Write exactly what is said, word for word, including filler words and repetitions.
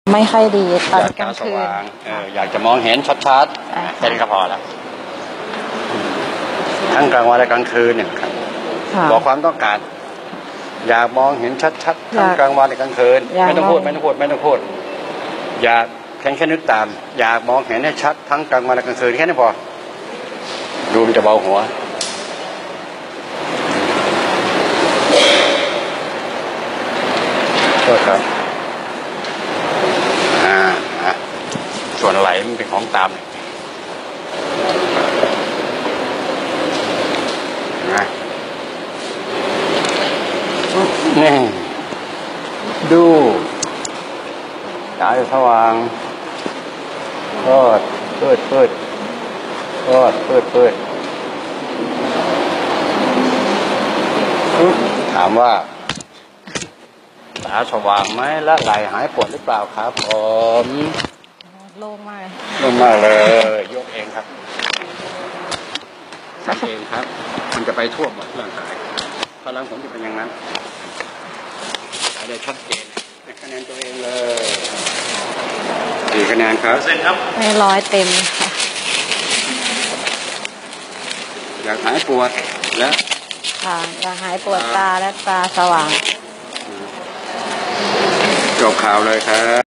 ไม่ค่อยดีตอนกลางคืนเอออยากจะมองเห็นชัดๆแค่นี้ก็พอแล้วทั้งกลางวันและกลางคืนเนี่ยครับบอกความต้องการอยากมองเห็นชัดๆทั้งกลางวันและกลางคืนไม่ต้องพูดไม่ต้องพูดไม่ต้องพูดอยากแค่แค่นึกตามอยากมองเห็นให้ชัดทั้งกลางวันและกลางคืนแค่นี้พอดูมันจะเบาหัวก็ครับอ่าส่วนไหลมันเป็นของตามนะนี่ดูสายสว่างเปิดเปิดเปิดเปิดเปิดเปิดถามว่าตาสว่างไหมและไหลหายปวดหรือเปล่าครับผมโล่งมากโล่งมากเลยยกเองครับยกเองครับมันจะไปทั่วหมดร่างกายพลังผมจะเป็นอย่างนั้นได้ชัดเจนให้คะแนนตัวเองเลยสี่คะแนนครับให้ร้อยเต็มค่ะอยากหายปวดและค่ะอยากหายปวดตาและตาสว่างจบข่าวเลยครับ